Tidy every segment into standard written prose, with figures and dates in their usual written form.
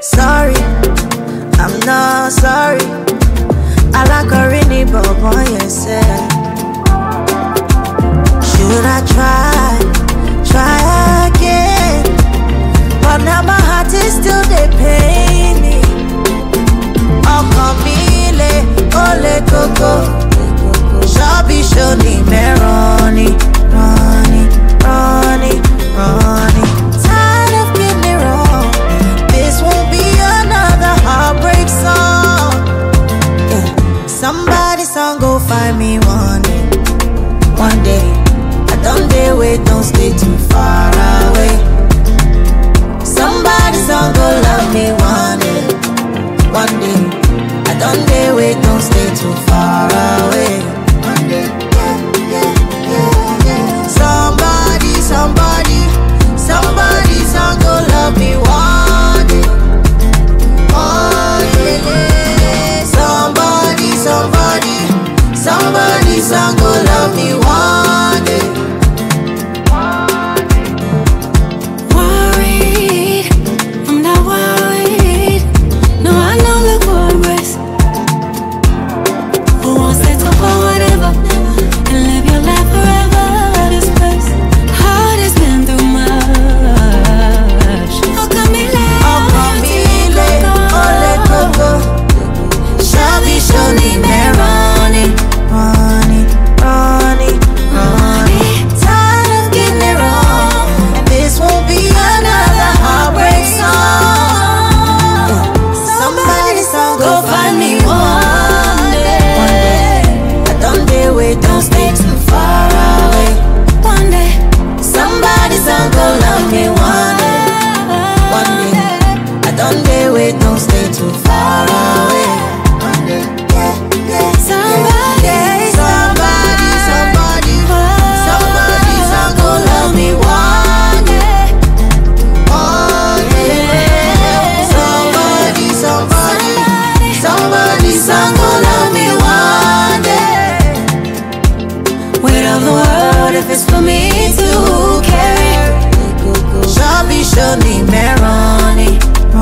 Sorry, I'm not sorry. I like a rainy bobo, yes. Should I try again? But now my heart is still they pain me. Oh, Camille, ole coco. Shabby show me Ronnie. Tired of getting it wrong. This won't be another heartbreak song. Yeah. Somebody song go find me one day. I don't dare wait, don't stay too far away. Somebody song go love me one day. I don't dare wait, don't stay too far away. One day, yeah. Somebody song go love me one day. Somebody song go love me one day. Worried, I'm not worried. No, I know the progress. Who wants to talk about whatever and live your life forever at this place? Heart has been through much. Oh, Camille, ole coco. Shabby show me Ronnie. Tired of getting it wrong. This won't be another heartbreak song. Somebody song go find me one day. I don't dare wait, don't stay too far away. one day. Somebody song go love me one day. I don't dare wait, don't stay too far away. One day, yeah. Somebody song go love me one day. Somebody song go love me one day. Weight of the world if it's for me to carry. Shabby show me Ronnie.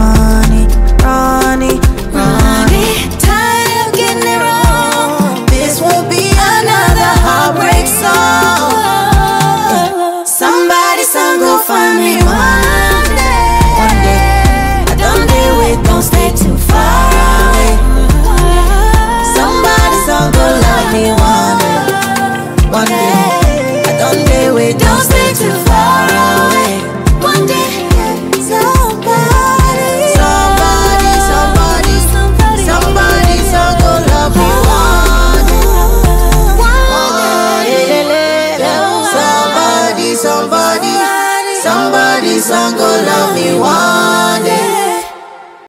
Tired of getting it wrong. This won't be another heartbreak song. Somebody song go find me one day. I don't dare wait, don't stay too far away. Somebody song go love me one day.